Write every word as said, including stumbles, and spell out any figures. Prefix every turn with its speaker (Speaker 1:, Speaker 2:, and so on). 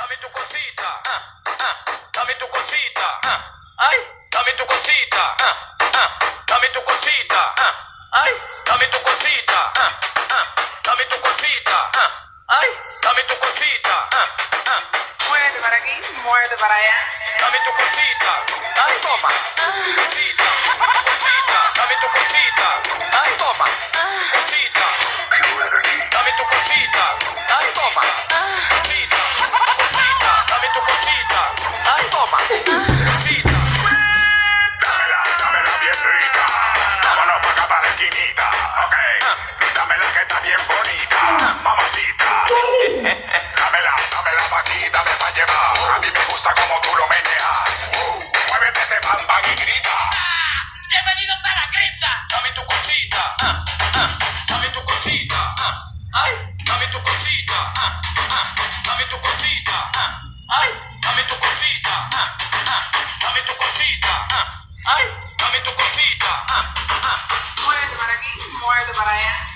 Speaker 1: dame tu cosita, ah, ah, dame tu cosita, ah, ay, dame tu cosita, ah, ah, dame tu cosita, ah, ay, dame tu cosita, ah, ah, dame tu cosita, ah, ay, dame tu cosita, ah, ah,
Speaker 2: Muévete para aquí, muévete para allá.
Speaker 1: dame tu cosita, ay, toma, cosita, cosita, dame tu cosita, ay, toma, cosita, dame tu cosita, ay, toma, cosita, cosita, dame tu cosita, ay, toma, cosita.
Speaker 3: Dámela, dámela bien rica. Vámonos para acá para la esquinita, ok. Dámela que está bien bonita, mamacita. Dámela, dámela pa' aquí, dame pa' llevar. A mí me gusta como tú lo meneas. Uh, muévete ese bam bam y grita.
Speaker 1: Bienvenidos a la cripta. Dame tu cosita, ah, ah, dame tu cosita, ah, ay, dame tu cosita, ah, ah, dame tu cosita, ah, ay, dame tu cosita, ah, ah, dame tu cosita, ah, ay, dame tu cosita, ah, ah.
Speaker 2: Muévete para aquí, muévete para allá.